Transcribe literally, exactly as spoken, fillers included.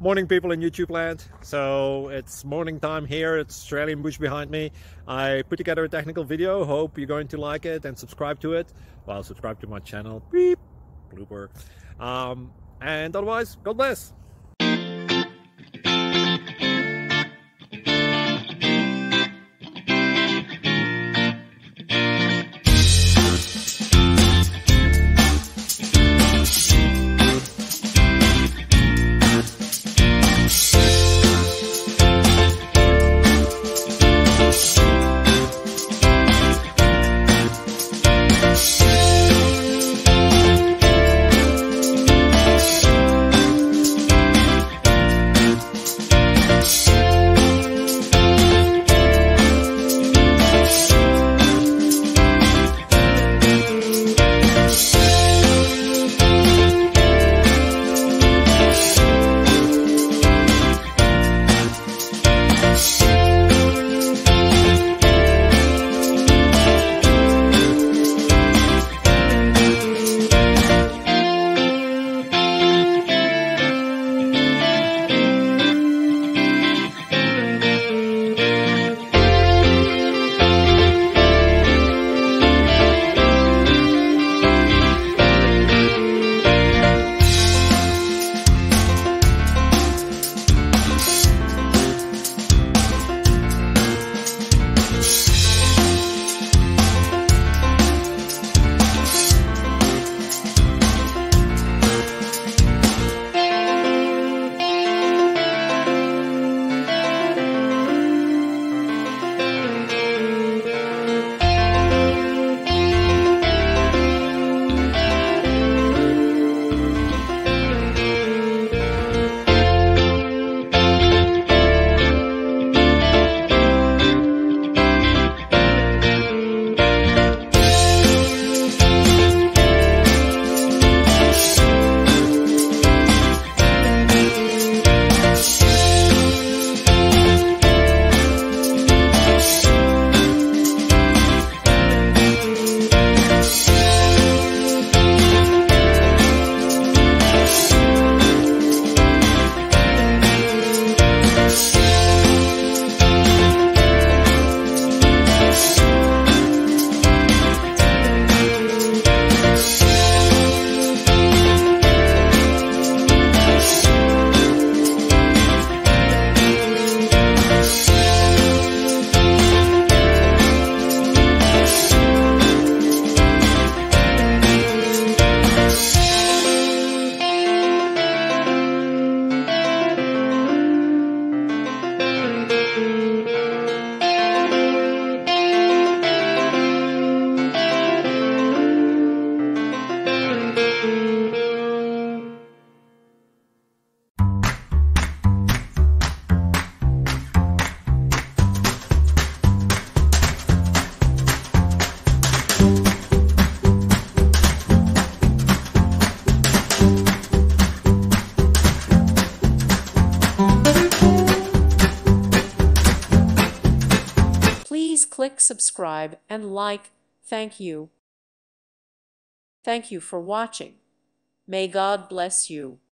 Morning, people in YouTube land. So it's morning time here. It's Australian bush behind me. I put together a technical video. Hope you're going to like it and subscribe to it. Well, subscribe to my channel. Beep. Blooper. Um, and otherwise, God bless. Please click subscribe and like. Thank you. Thank you for watching. May God bless you.